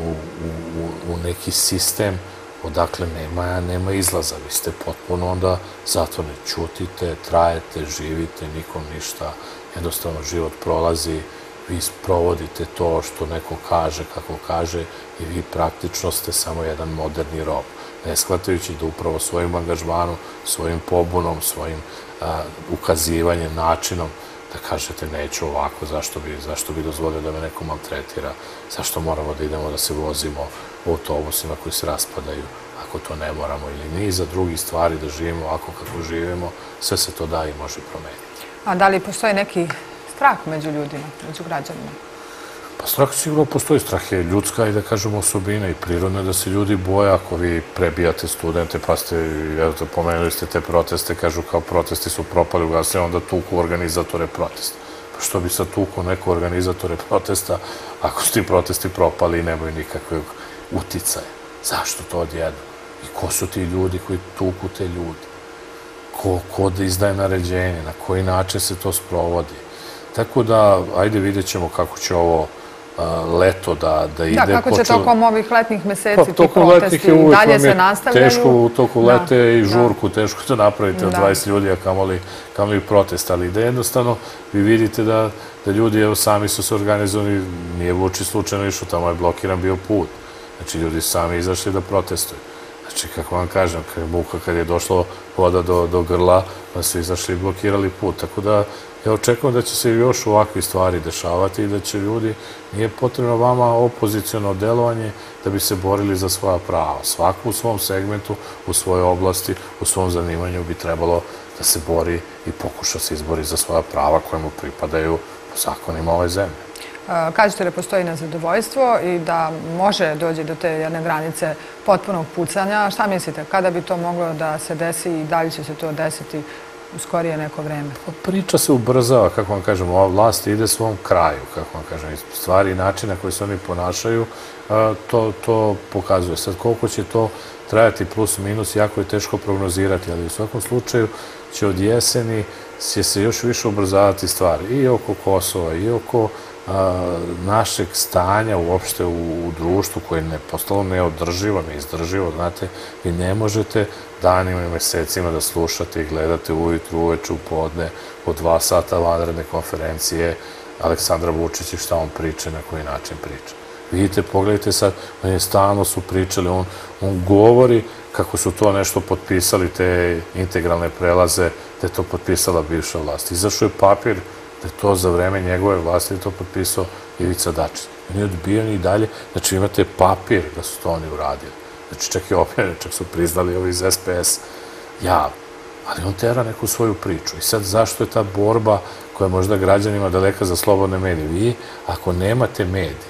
u neki sistem odakle nema izlaza. Vi ste potpuno onda zatvoreni. Ćutite, trajete, živite, nikom ništa. Jednostavno život prolazi, vi provodite to što neko kaže, kako kaže i vi praktično ste samo jedan moderni rob. Ne shvatajući da upravo svojim angažmanom, svojim pobunom, svojim ukazivanjem, načinom, da kažete neću ovako, zašto bi dozvolio da me neko maltretira, zašto moramo da idemo da se vozimo u autobusima koji se raspadaju, ako to ne moramo, ili niza drugih stvari da živimo ovako kako živimo, sve se to da i može promeniti. A da li postoji neki strah među ljudima, među građanima? Pa strah sigurno postoji. Strah je ljudska i da kažemo osobina i prirodno je da se ljudi boje ako vi prebijate studente, pa pomenuli ste te proteste, kažu kao protesti su propali u Gasli, onda tuku organizatore protesta. Pa što bi sad tuku neko organizatore protesta ako su ti protesti propali i nemaju nikakvog uticaja? Zašto to odjedno? I ko su ti ljudi koji tuku te ljudi? Ko da izdaje naređenje? Na koji način se to sprovodi? Tako da, ajde vidjet ćemo kako će ovo leto da ide. Da, kako će tokom ovih letnjih meseci ti protesti i dalje se nastavljaju. Teško u toku lete i žurku, teško da napravite od 20 ljudi, a kamoli protest. Ali da jednostavno vi vidite da ljudi, evo sami su se organizovani, nije Vučić slučajno išao, tamo je blokiran bio put. Znači, ljudi su sami izašli da protestuju. Znači, kako vam kažem, muka kad je došlo voda do grla, da su izašli i blokirali put. Tako da, ja očekujem da će se još ovakve stvari dešavati i da će ljudi, nije potrebno vama opoziciono delovanje da bi se borili za svoja prava. Svako u svom segmentu, u svojoj oblasti, u svom zanimanju bi trebalo da se bori i pokuša se izbori za svoja prava koje mu pripadaju po zakonima ove zemlje. Kažete da postoji nezadovoljstvo i da može doći do te jedne granice potpunog pucanja. Šta mislite, kada bi to moglo da se desi i da li će se to desiti u skorije neko vreme? Priča se ubrzava, kako vam kažem, ova vlast ide svom kraju, kako vam kažem, stvari i načina koji se oni ponašaju, to pokazuje. Sad, koliko će to trajati plus minus, jako je teško prognozirati, ali u svakom slučaju će od jeseni će se još više ubrzavati stvari i oko Kosova i oko našeg stanja uopšte u društvu koje je postalo neodrživo, neizdrživo, znate, vi ne možete danima i mesecima da slušate i gledate ujutru, uveče, u podne, po 2 sata vanredne konferencije Aleksandra Vučića i šta on priča, na koji način priča. Vidite, pogledajte sad, oni stalno su pričali, on govori kako su to nešto potpisali, te integralne prelaze, da je to potpisala bivša vlast. Izašao je papir da je to za vreme njegove vlasti to potpisao Ivica Dačić. Oni odbijani i dalje, znači imate papir da su to oni uradili. Znači čak i objavljeno, čak su priznali ovi iz SPS javno. Ali on tera neku svoju priču. I sad zašto je ta borba koja je možda građanima daleka za slobodne medije? Vi, ako nemate medije,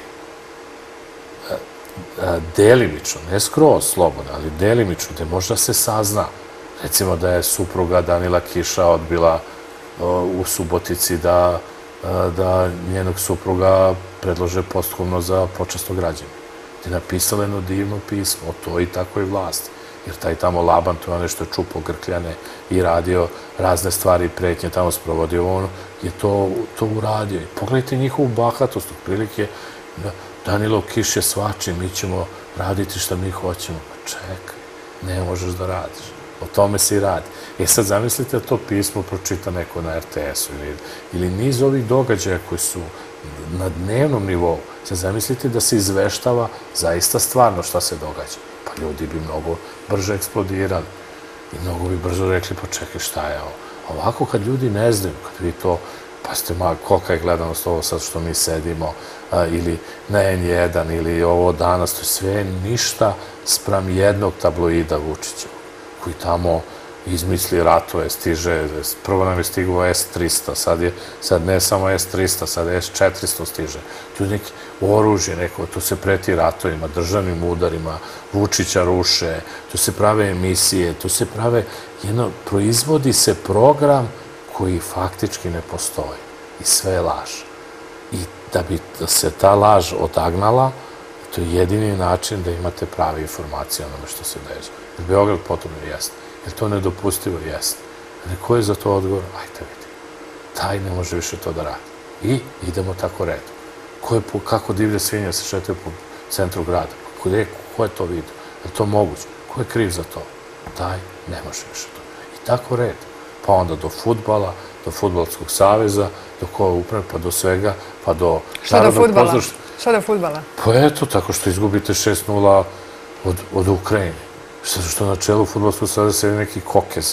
delimično, ne skroz slobodno, ali delimično, gde možda se sazna, recimo da je supruga Danila Kiša odbila u Subotici da njenog supruga predlože posthumno za počasno građenje. Gde je napisala jedno divno pismo o toj i takvoj vlasti. Jer taj tamo Laban, to je ono što je čupo grkljane i radio razne stvari i pretnje, tamo sprovodio ono, je to uradio. I pogledajte njihovu bahatost, otprilike Danilo Kiš je svačiji, mi ćemo raditi šta mi hoćemo. Pa čekaj, ne možeš da radiš. O tome se i radi. Sad zamislite da to pismo pročita neko na RTS-u ili niz ovih događaja koji su na dnevnom nivou. Sad zamislite da se izveštava zaista stvarno šta se događa. Pa ljudi bi mnogo brže eksplodirali i mnogo bi brzo rekli, pa čekaj šta je ovo. Ovako kad ljudi ne znaju, kad vi to, pa ste kolika je gledanost ovo sad što mi sedimo, ili na N1, ili ovo danas, to je sve ništa spram jednog tabloida Vučića, koji tamo izmisli ratove, stiže, prvo nam je stigao S-300, sad ne samo S-300, sad S-400 stiže. Tu je neki oružje neko, tu se preti ratovima, državnim udarima, Vučića ruše, tu se prave emisije, tu se prave, proizvodi se program koji faktički ne postoji i sve je laž. I da bi se ta laž odagnala, to je jedini način da imate prave informacije o onome što se dešava. Jer Beograd potrebno jeste. Jer to nedopustivo jeste. Ko je za to odgovor? Ajde vidi. Taj ne može više to da radi. I idemo tako redom. Kako divlje svinje se šetaju po centru grada? Ko je to vidio? Je to moguće? Ko je kriv za to? Taj ne može više to. I tako red. Pa onda do fudbala, do Fudbalskog saveza, do koje uprave, pa do svega, pa do... Što do fudbala? Što do fudbala? Pa eto, tako što izgubite 6-0 od Ukrajine. Što na čelu Fudbalskog saveza sedi neki Kokeza,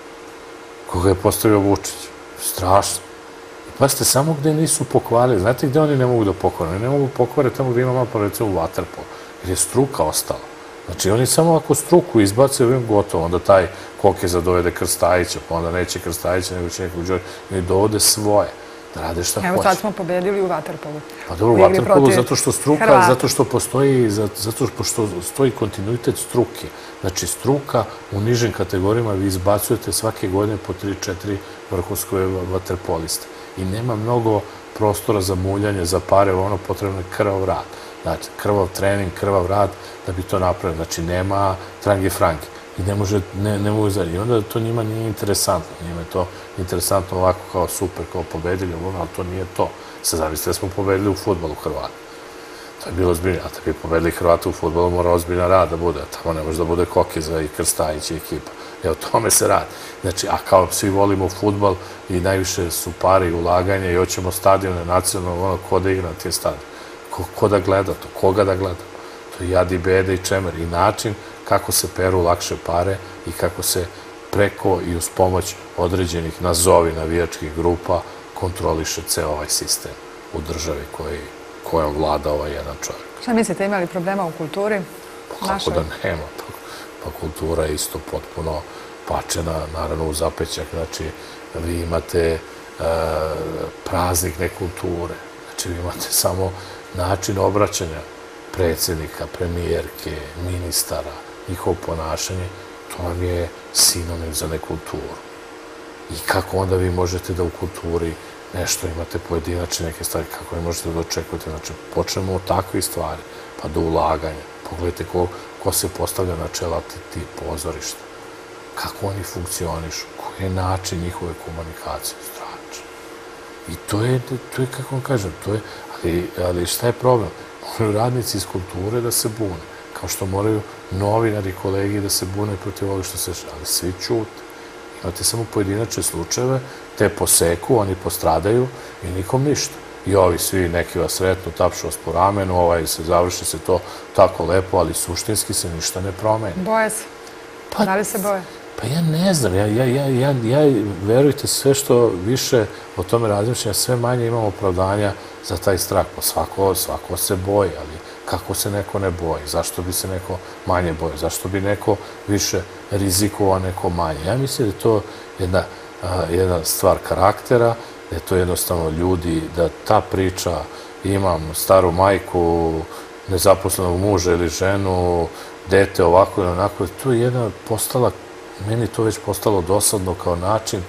koga je postavio Vučić. Strašno. I pazite, samo gde nisu pokvarili. Znate gde oni ne mogu da pokvare? Oni ne mogu pokvariti tamo gde ima malo recimo u vaterpolu, jer je struka ostala. Znači, oni samo ako struku izbace, gotovo, onda taj Kokeza dovede Krstajića, pa onda neće Krstajića, nego će nekog Đorđe, oni dovode svoje, da rade šta hoće. Evo sad smo pobedili u vaterpolu. Pa dobro, u vaterpolu zato što struka, zato što postoji, zato što stoji kontinuitet struke. Znači, struka u nižim kategorijama vi izbacujete svake godine po 3-4 vrhunske vaterpoliste. I nema mnogo prostora za muljanje, za pare, ono potrebno je krvav rad. Znači, krvav trening, krvav rad da bi to napravili. Znači, nema trange franke. I ne mogu zajedno. I onda to njima nije interesantno. Njima je to interesantno ovako kao super, kao pobedili, ali to nije to. Sad zamislite da smo pobedili u fudbalu Hrvata. To je bilo ozbiljno. A da bi pobedili Hrvata u fudbalu mora ozbiljan rad da bude. Tamo ne može da bude Kokeza i Krstajić i ekipa. O tome se radi. Znači, a kao svi volimo fudbal i najviše su pare i ulaganje i hoćemo stadione nacionalno, ko da igra na tim stadion. Ko da gleda to? Koga da gleda? To je jad i bede i čemer. I način kako se peru lakše pare i kako se preko i uz pomoć određenih nazovi navijačkih grupa kontroliše ceo ovaj sistem u državi kojom vlada ovaj jedan čovjek. Šta mislite, imali problema u kulturi? Kako da nema? Pa kultura je isto potpuno pačena, naravno u zapećak. Znači, vi imate praznik nekulture. Znači, vi imate samo način obraćanja predsjednika, premijerke, ministara, njihovo ponašanje, to vam je sinonim za nekulturu. I kako onda vi možete da u kulturi nešto imate pojedinačne neke stvari, kako vi možete da očekujete. Znači, počnemo od takvih stvari, pa do ulaganja. Pogledajte ko se postavlja na čela tih pozorišta. Kako oni funkcionišu, koji je način njihove komunikacije, strašno. I to je, kako vam kažem, ali šta je problem? Moraju radnici iz kulture da se bune, kao što moraju novinari, kolegi da se bune protiv ovoga što se dešava, ali svi ćute. Imate samo pojedinačne slučajeve, te poseku, oni postradaju i nikom ništa. I ovi svi, neki vas sretnu, tapšu vas po ramenu, završi se to tako lepo, ali suštinski se ništa ne promeni. Boje se? Da li se boje? Pa ja ne znam, verujte, sve što više o tome razmišljam, sve manje imam opravdanja za taj strah. Pa svako se boji, ali kako se neko ne boji? Zašto bi se neko manje bojio? Zašto bi neko više rizikovao, neko manje? Ja mislim da je to jedna stvar karaktera, da je to jednostavno ljudi, da ta priča, imam staru majku, nezaposlenog muža ili ženu, dete ovako ili onako, to je jedna postala, meni to već postalo dosadno kao način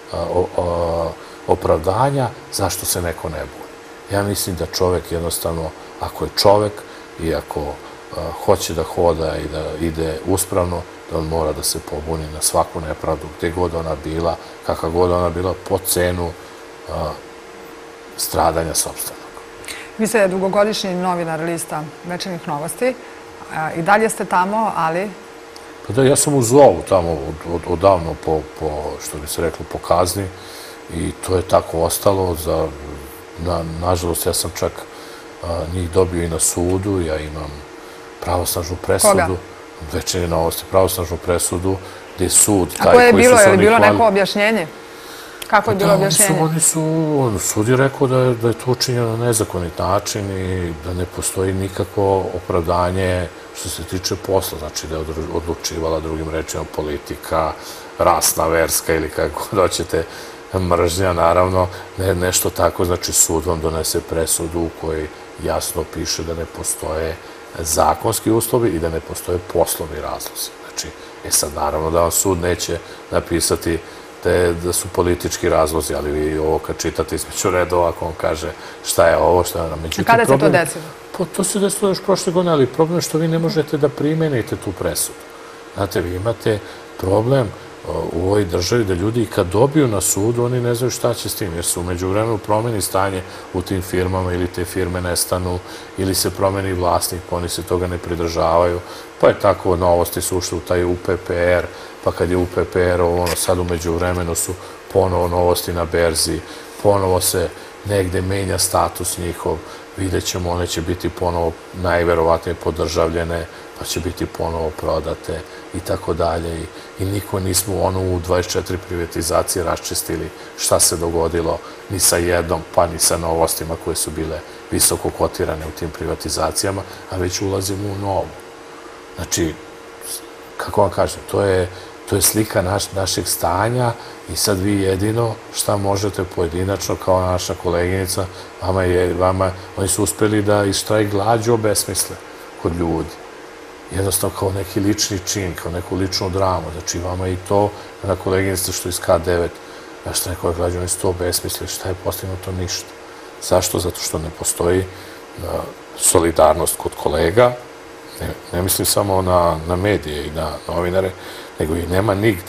opravdanja zašto se neko ne buni. Ja mislim da čovek jednostavno, ako je čovek i ako hoće da hoda i da ide uspravno, da on mora da se pobuni na svaku nepravdu, gde god ona bila, kakva god ona bila, po cenu stradanja sopstvenog. Vi ste dugogodišnji novinar lista Večernjih novosti. I dalje ste tamo, ali... Pa da, ja sam u zovu tamo odavno, što bi se reklo, po kazni. I to je tako ostalo. Nažalost, ja sam čak njih dobio i na sudu. Ja imam pravosnažnu presudu. Koga? Večernje novosti, pravosnažnu presudu, gde je sud... A koje je bilo? Je li bilo neko objašnjenje? Kako je bilo objašnjenje? Sud je rekao da je to učinjeno na nezakonit način i da ne postoji nikakvo opravdanje što se tiče posla. Znači da je odlučivala, drugim rečima, politika, rasna, verska ili kako hoćete, mržnja, naravno, nešto tako. Znači sud vam donese presudu u kojoj jasno piše da ne postoje zakonski uslovi i da ne postoje poslovni razlozi. Znači, sad naravno da vam sud neće napisati da su politički razlozi, ali vi ovo kad čitate između redova, ako vam kaže šta je ovo, šta je ono. A kada se to desilo? To se desilo još prošle godine, ali problem je što vi ne možete da primenite tu presudu. Znate, vi imate problem u ovoj državi da ljudi kad dobiju na sudu, oni ne znaju šta će s tim, jer se umeđu vremenu promeni stanje u tim firmama ili te firme nestanu ili se promeni vlasnik, pa oni se toga ne pridržavaju. Pa je tako, novosti su ušli u taj UPPR, pa kad je UPPR, sad umeđu vremenu su ponovo novosti na berzi, ponovo se negde menja status njihov, vidjet ćemo, one će biti ponovo najverovatnije podržavljene, pa će biti ponovo prodate i tako dalje. I niko nismo u 24 privatizacije raščistili šta se dogodilo ni sa jednom, pa ni sa novostima koje su bile visoko kotirane u tim privatizacijama, a već ulazimo u novu. Znači, kako vam kažem, to je slika našeg stanja i sad vi jedino šta možete pojedinačno kao naša koleginica, oni su uspeli da i štrajk glađu obesmisle kod ljudi. Jednostavno kao neki lični čin, kao neku ličnu dramu. Znači vama i to, na koleginica što iz K9, štrajk glađu, oni su to obesmislili, šta je postignuto? Ništa. Zašto? Zato što ne postoji solidarnost kod kolega, ne mislim samo na medije i na novinare, nego ih nema nigde.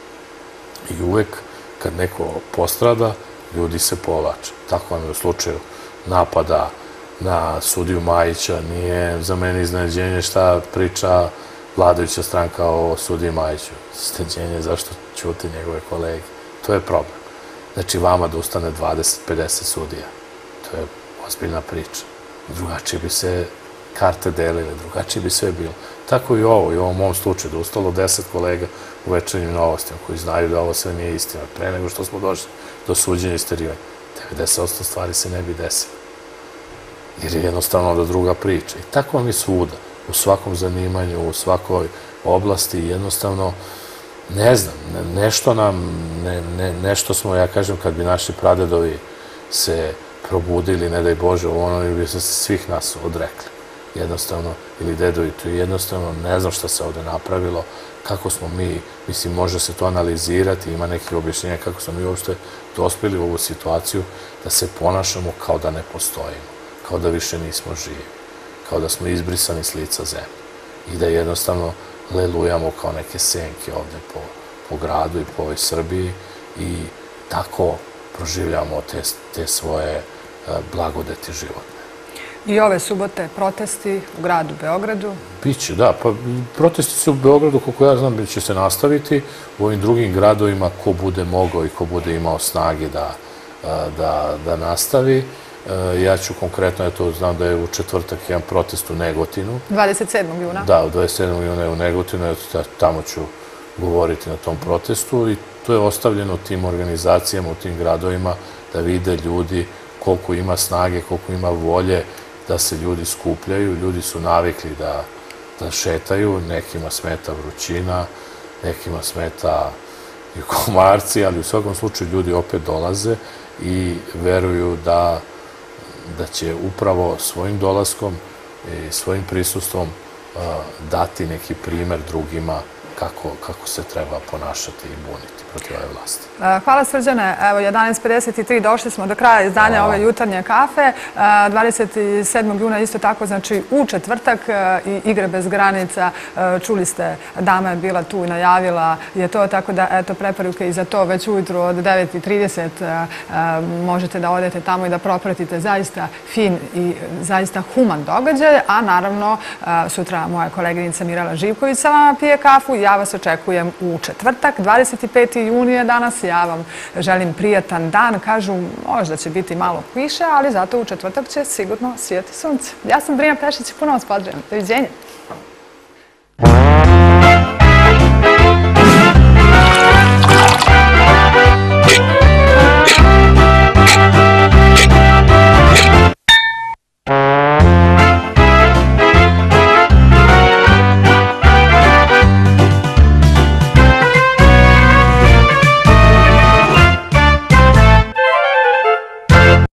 I uvek kad neko postrada, ljudi se povlače. Tako vam je u slučaju napada na sudiju Majića. Nije za mene iznenađenje šta priča vladajuća stranka o sudiji Majiću. Iznenađenje zašto ćute njegove kolege. To je problem. Znači vama da ustane 20-50 sudija. To je ozbiljna priča. Drugačije bi se karte delile, drugačije bi sve bilo. Tako i ovo, i u ovom mom slučaju, da ustalo 10 kolega u Večernjim novostima koji znaju da ovo sve nije istina. Pre nego što smo došli do suđenja i isterivanja, 90% stvari se ne bi desilo. Jer je jednostavno da druga priča. I tako vam je svuda, u svakom zanimanju, u svakoj oblasti, jednostavno, ne znam, nešto smo, ja kažem, kad bi naši pradedovi se probudili, ne daj Bože, oni bi se svih nas odrekli. Jednostavno, ili dedovi, to je jednostavno, ne znam šta se ovde napravilo, kako smo mi, mislim, može se to analizirati, ima nekih objašnjenja kako smo mi uopšte dospeli u ovu situaciju da se ponašamo kao da ne postojimo, kao da više nismo živi, kao da smo izbrisani s lica zemlje i da jednostavno lelujamo kao neke senke ovde po gradu i po ovoj Srbiji i tako proživljamo te svoje blagodeti životne. I ove subote protesti u gradu Beogradu? Biće, da. Pa protesti su u Beogradu, koliko ja znam, će se nastaviti. U ovim drugim gradovima ko bude mogao i ko bude imao snage da nastavi. Ja ću konkretno, eto, znam da je u četvrtak jedan protest u Negotinu. 27. juna? Da, 27. juna je u Negotinu, tamo ću govoriti na tom protestu i to je ostavljeno tim organizacijama u tim gradovima da vide ljudi koliko ima snage, koliko ima volje da se ljudi skupljaju. Ljudi su navikli da šetaju, nekima smeta vrućina, nekima smeta i komarci, ali u svakom slučaju ljudi opet dolaze i veruju da će upravo svojim dolaskom i svojim prisustvom dati neki primer drugima kako se treba ponašati i buniti protiv ove vlasti. Hvala Srđane. Evo, 11:53, došli smo do kraja izdanja ove jutarnje kafe. 27. juna isto tako, znači u četvrtak i Igre bez granica. Čuli ste, dama je bila tu i najavila je to, tako da eto preporuke i za to već ujutru od 9:30 možete da odete tamo i da propratite zaista fin i zaista human događaj, a naravno sutra moja koleginica Mirela Živković sa vama pije kafu. Ja vas očekujem u četvrtak, 25. juni je danas. Ja vam želim prijatan dan. Kažu, možda će biti malo kiše, ali zato u četvrtak će sigurno sijati sunce. Ja sam Brina Pešić i puno vas pozdravljam. Doviđenja.